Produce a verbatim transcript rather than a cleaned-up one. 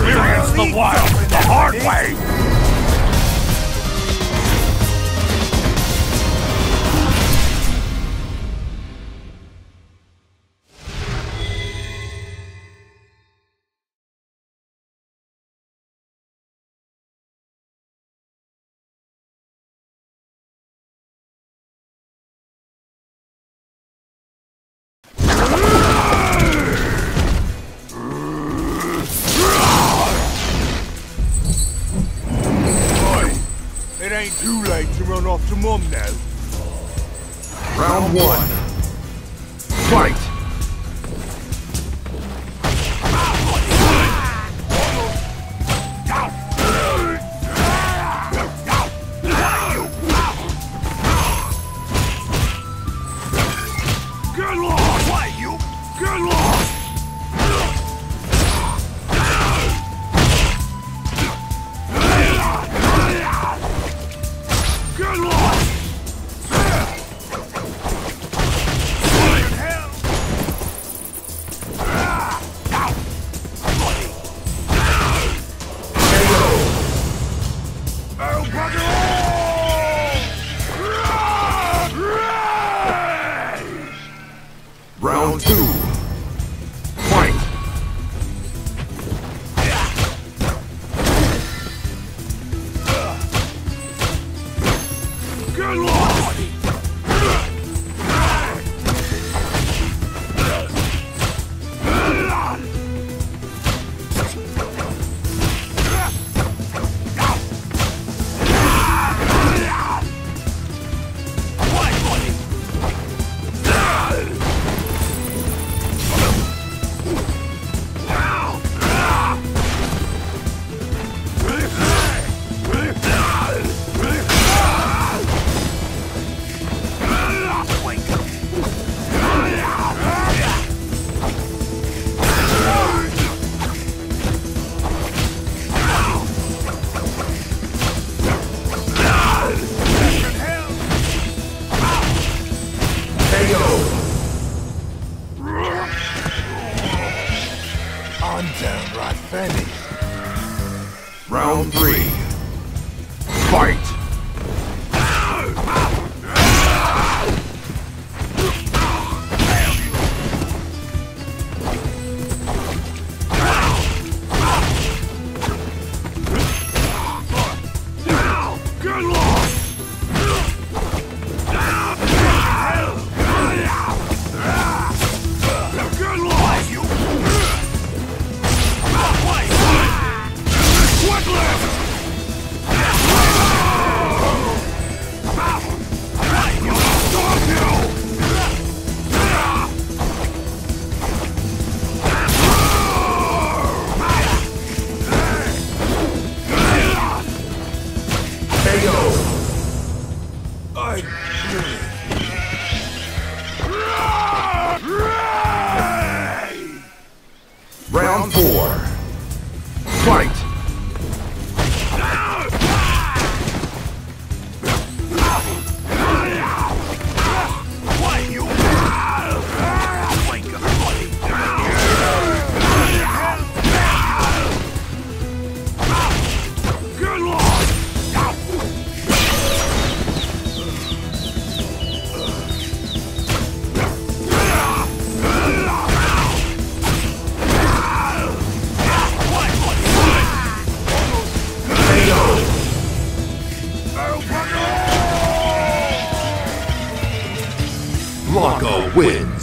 experience the wild the hard way! It ain't too late to run off to Mum now. Round one. Fight! Good lord! Why you? Good lord! Good lord! Round two. Fight! Good lord! I'm downright finished. Round three. Fight! Good lord! Good lord! You! What left? Round four. Fight! Good lord! Blanka wins.